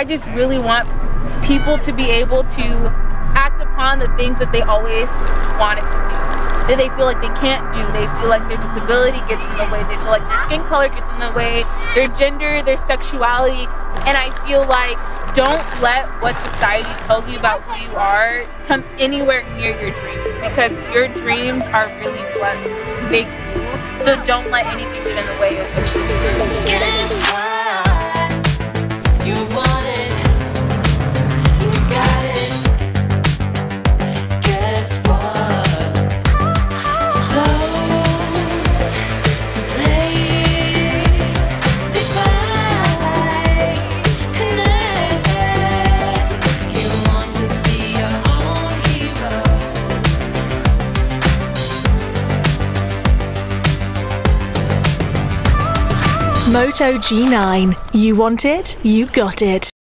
just really want people to be able to act upon the things that they always wanted to do, that they feel like they can't do. They feel like their disability gets in the way. They feel like their skin color gets in the way, their gender, their sexuality. And I feel like don't let what society tells you about who you are come anywhere near your dreams, because your dreams are really what make you. So don't let anything get in the way of what you do. Guess what? You want it. You got it. Guess what? To flow, to play, to fly, connect. You want to be your own hero. Moto G9. You want it, you got it.